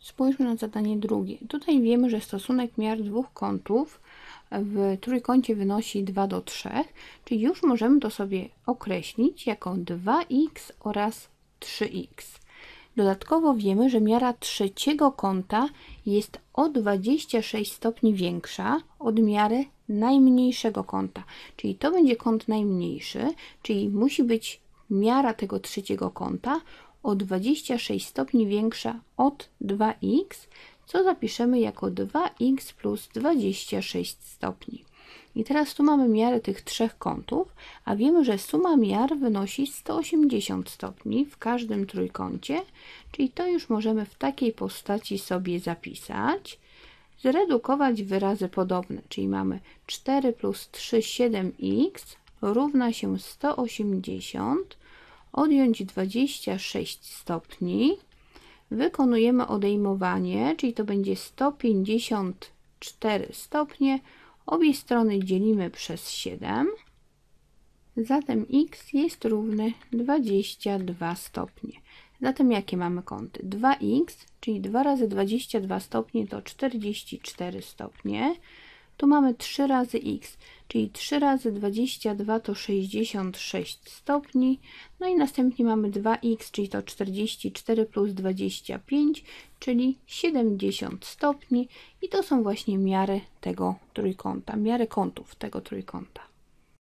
Spójrzmy na zadanie drugie. Tutaj wiemy, że stosunek miar dwóch kątów w trójkącie wynosi 2 do 3, czyli już możemy to sobie określić jako 2x oraz 3x. Dodatkowo wiemy, że miara trzeciego kąta jest o 26 stopni większa od miary najmniejszego kąta, czyli to będzie kąt najmniejszy, czyli musi być miara tego trzeciego kąta o 26 stopni większa od 2x, co zapiszemy jako 2x plus 26 stopni. I teraz tu mamy miarę tych trzech kątów, a wiemy, że suma miar wynosi 180 stopni w każdym trójkącie, czyli to już możemy w takiej postaci sobie zapisać. Zredukować wyrazy podobne, czyli mamy 4 plus 3, 7x równa się 180, odjąć 26 stopni. Wykonujemy odejmowanie, czyli to będzie 154 stopnie. Obie strony dzielimy przez 7. Zatem x jest równy 22 stopnie. Zatem jakie mamy kąty? 2x, czyli 2 razy 22 stopnie to 44 stopnie. Tu mamy 3 razy x, czyli 3 razy 22 to 66 stopni. No i następnie mamy 2x, czyli to 44 plus 25, czyli 70 stopni. I to są właśnie miary tego trójkąta, miary kątów tego trójkąta.